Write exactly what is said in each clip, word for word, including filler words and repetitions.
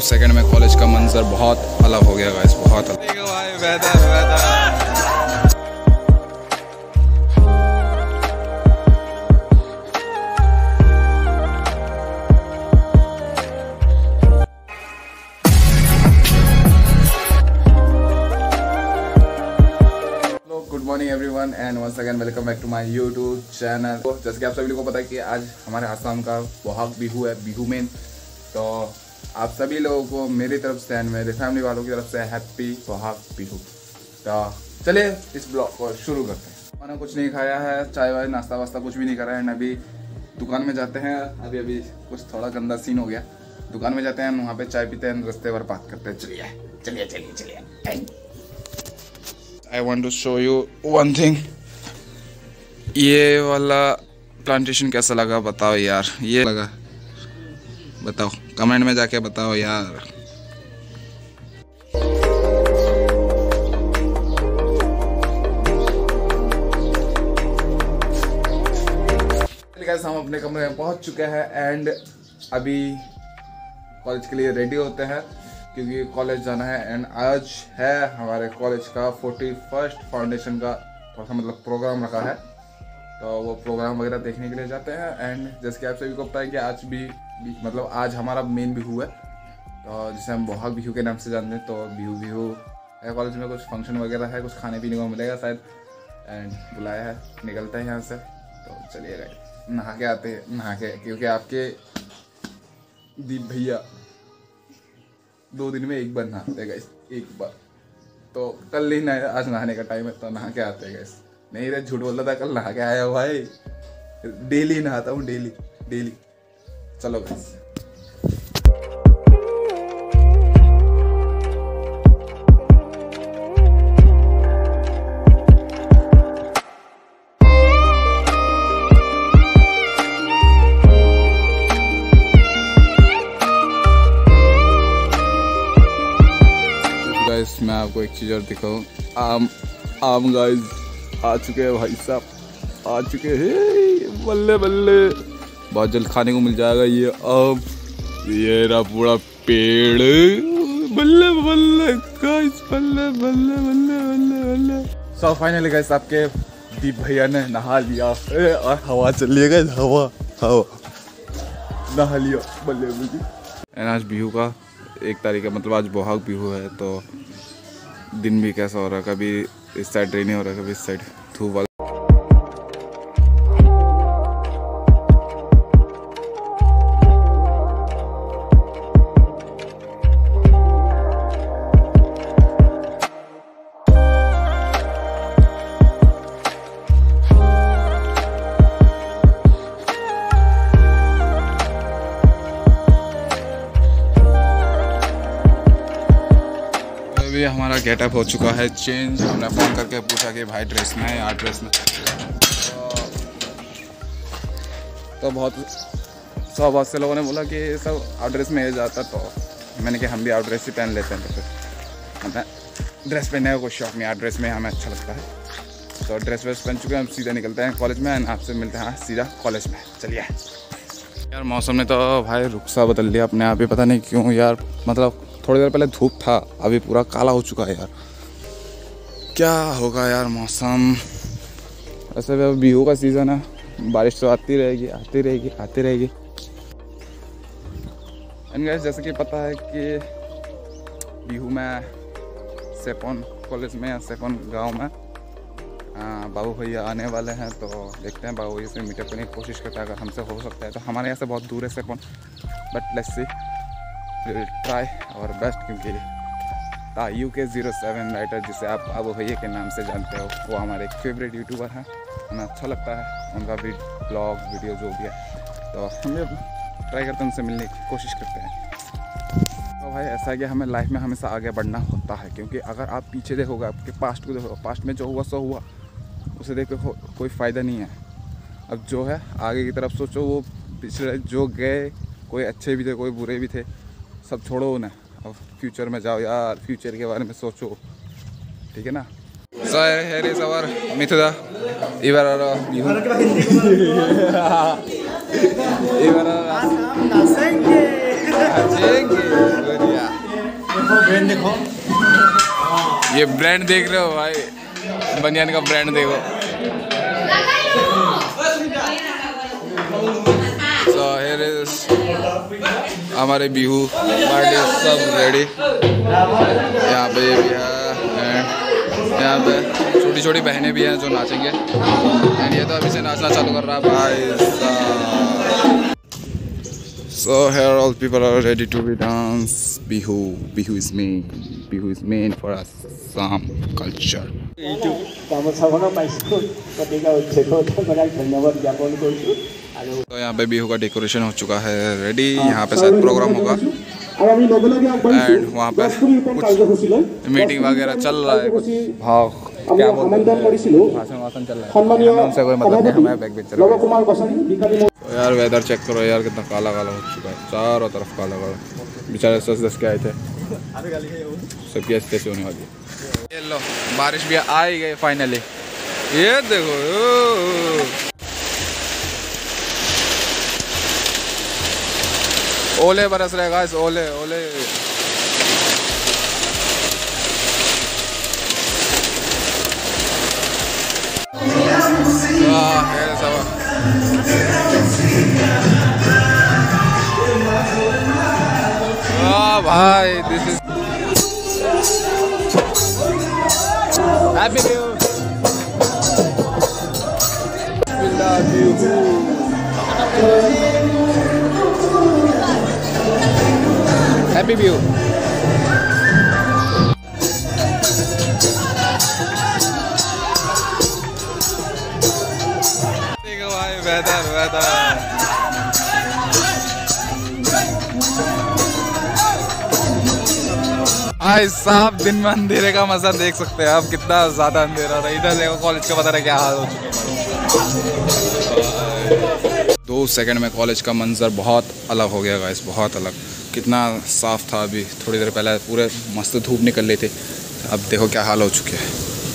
Second में college का मंजर बहुत अलग हो गया गाइस, बहुत अलग। भाई weather weather good morning everyone and once again welcome back to my YouTube channel. तो जैसे कि आप सभी लोगों को पता है कि आज हमारे आसाम का बोहाग बिहू है, बिहू मेन। तो आप सभी लोगों को मेरी तरफ से एंड मेरे फैमिली वालों की तरफ से हैप्पी बोहाग बिहू। तो चलिए इस ब्लॉग को शुरू करते हैं। मैंने कुछ नहीं खाया है, चाय वाय नाश्ता वास्ता कुछ भी नहीं करा है। अभी दुकान में जाते हैं, अभी अभी कुछ थोड़ा गंदा सीन हो गया। दुकान में जाते हैं, वहाँ पे चाय पीते हैं, रास्ते भर बात करते हैं। चलिए चलिए चलिए चलिए। I want to show you one thing। ये वाला प्लांटेशन कैसा लगा बताओ यार, ये लगा बताओ, कमेंट में जाके बताओ यार। हम अपने कमरे में पहुंच चुके हैं एंड अभी कॉलेज के लिए रेडी होते हैं क्योंकि कॉलेज जाना है। एंड आज है हमारे कॉलेज का फोर्टी फर्स्ट फाउंडेशन का थोड़ा सा मतलब प्रोग्राम रखा है, तो वो प्रोग्राम वगैरह देखने के लिए जाते हैं। एंड जैसे कि आप सभी को पता है कि आज भी, भी मतलब आज हमारा मेन बिहू है, तो जिसे हम बोहाग बिहू के नाम से जानते हैं। तो बिहू बिहू है, कॉलेज में कुछ फंक्शन वगैरह है, कुछ खाने पीने को मिलेगा शायद। एंड बुलाया है, निकलते हैं यहाँ से। तो चलिए गए, नहा के आते हैं, नहा के, क्योंकि आपके दीप भैया दो दिन में एक बार नहाते गए, एक बार। तो कल ही ना, आज नहाने का टाइम है तो नहा के आते गए। नहीं रे, झूठ बोल रहा था, कल नहा के आया भाई। डेली नहाता हूँ, डेली डेली। चलो गाइस, मैं आपको एक चीज़ और दिखाऊं। आम आम गाइस आ चुके हैं भाई साहब, आ चुके हैं। बल्ले बल्ले, बहुत जल्द खाने को मिल जाएगा ये आम। ये रहा पूरा पेड़। बल्ले बल्ले गाइस, बल्ले बल्ले बल्ले बल्ले बल्ले। सो फाइनली गाइस, आपके दीप भैया ने नहा लिया और हवा चल रही है गाइस, हवा हवा नहा लिया। बल्ले बल्ले। आज बिहू का एक तारीख है, मतलब आज बोहाग बिहू है। तो दिन भी कैसा हो रहा है, कभी इस साइड रेनी हो रहा है, कभी इस साइड धूप वाला। अभी हमारा गेटअप हो चुका है चेंज। हमने फ़ोन करके पूछा कि भाई ड्रेस में है या ड्रेस में, तो, तो बहुत सब बहुत से लोगों ने बोला कि सब आउट ड्रेस में जाता। तो मैंने कहा हम भी आउट ड्रेस ही पहन लेते हैं। तो फिर हमें ड्रेस पहनने का कोई शौक नहीं, आउट ड्रेस में हमें अच्छा लगता है। तो ड्रेस वेस पहन चुके हैं, हम सीधा निकलते हैं कॉलेज में। आपसे मिलते हैं सीधा कॉलेज में। चलिए यार, मौसम ने तो भाई रुख सा बदल लिया अपने आप ही, पता नहीं क्यों यार। मतलब थोड़ी देर पहले धूप था, अभी पूरा काला हो चुका है यार। क्या होगा यार मौसम। ऐसे भी बिहू का सीज़न है, बारिश तो आती रहेगी आती रहेगी आती रहेगी। एंड गाइस, जैसे कि पता है कि बिहू में सेपोन कॉलेज में या सेपोन गांव में बाबू भैया आने वाले हैं। तो देखते हैं, बाबू भैया से मीटअप करने की कोशिश करते हैं, अगर हमसे हो सकता है तो। हमारे यहाँ से बहुत दूर है सेपोन, बट लेट्स सी, ट्राई और बेस्ट। क्योंकि तायू के ज़ीरो सेवन राइटर, जिसे आप बाबू भैया के नाम से जानते हो, वो हमारे एक फेवरेट यूट्यूबर हैं। हमें अच्छा लगता है उनका भी ब्लॉग वीडियो जो भी है। तो हम भी ट्राई करते हैं, उनसे मिलने की कोशिश करते हैं। तो भाई ऐसा है कि हमें लाइफ में हमेशा आगे बढ़ना होता है, क्योंकि अगर आप पीछे देखोगे, आपके पास्ट को देखोगे, पास्ट में जो हुआ सो हुआ, उसे देख के कोई फ़ायदा नहीं है। अब जो है आगे की तरफ सोचो। वो पिछले जो गए, कोई अच्छे भी थे कोई बुरे भी थे, सब छोड़ो उन्हें, अब फ्यूचर में जाओ यार, फ्यूचर के बारे में सोचो, ठीक है ना। So here is our Mithuda. Ibarara Bihu. Ibarara. Brand देखो, ये ब्रांड देख रहे हो भाई, बनियान का ब्रांड देखो। So here is हमारे बिहू पार्टी सब रेडी। यहाँ पे ये भी है, यहाँ पे छोटी छोटी बहनें भी हैं जो नाचेंगे। एंड ये तो अभी से नाचना चालू कर रहा है भाई। So here all people are ready to be dance bihu. Bihu is main. Bihu is main for us Assam culture. तो यहाँ पे बिहू का डेकोरेशन हो चुका है रेडी। यहाँ पे शायद प्रोग्राम होगा एंड वहाँ पे कुछ मीटिंग वगैरह चल रहा है, कुछ भाव क्या बोलते हैं, भाषण वासन चल रहा है। हमें उनसे कोई मतलब नहीं, हमें बैक पिक्चर। तो यार वेदर चेक करो यार, कितना काला काला हो चुका है, चारों तरफ काला काला। बेचारे दस दस के आए थे, सबकी ऐसी तैसी होने वाली है। ये लो बारिश भी आ ही गई फाइनली, ये देखो। ओले बरस रहे गाइस, ओले ओले। वाह भाई, this is happy view. Happy view. देखो भाई वेदर वेदर। भाई साहब दिन में अंधेरे का मजा देख सकते हैं आप, कितना ज्यादा अंधेरा रहा। इधर देखो कॉलेज का, पता नहीं क्या हाल हो चुका है। दो सेकंड में कॉलेज का मंजर बहुत अलग हो गया गाइस, बहुत अलग। कितना साफ था अभी थोड़ी देर पहले, पूरे मस्त धूप निकल रही थी, अब देखो क्या हाल हो चुके हैं।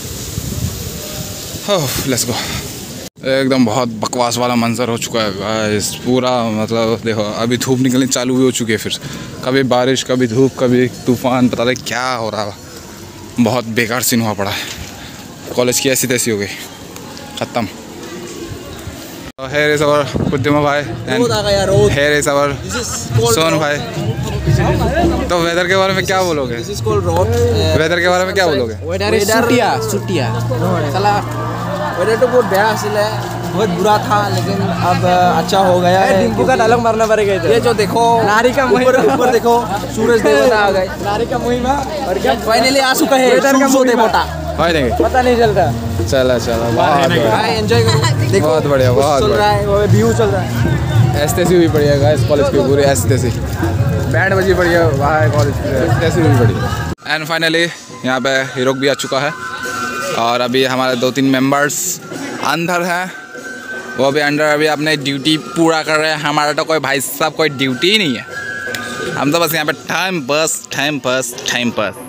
Let's go. एकदम बहुत बकवास वाला मंजर हो चुका है गाइस पूरा, मतलब देखो अभी धूप निकलनी चालू भी हो चुकी है, फिर कभी बारिश कभी धूप कभी तूफान, पता नहीं क्या हो रहा है। बहुत बेकार सीन हुआ पड़ा है, कॉलेज की ऐसी तैसी हो गई, ख़त्म। Here is our Kuddima bhai and here is our Son भाई। तो वेदर के बारे में क्या बोलोगे? वेदर के बारे में क्या बोलोगे? वेदर सुटिया सुटिया चला, वेदर तो बहुत बेकार है, बहुत बुरा था, लेकिन अब अच्छा हो गया है। डिम्पू का डायलॉग मारना पड़ेगा इधर। ये जो देखो नारी का ऊपर ऊपर देखो सूरज देवता आ गए, नारी का महिमा और क्या फाइनली आ चुका है वेदर का देवता। भाई देंगे पता नहीं चलता। चला चला भाई एंजॉय करो, देखो बहुत बढ़िया, बहुत चल रहा है, वो व्यू चल रहा है। एसटीसी भी बढ़िया गाइस, कॉलेज की पूरी एसटीसी बैंड बजी बढ़िया भाई, कॉलेज की एसटीसी भी बढ़िया। एंड फाइनली यहाँ पे हीरोक भी आ चुका है और अभी हमारे दो तीन मेंबर्स अंदर हैं, वो भी अंदर अभी अपने ड्यूटी पूरा कर रहे हैं। हमारा तो कोई भाई साहब कोई ड्यूटी ही नहीं है, हम तो बस यहाँ पे time pass time pass time पास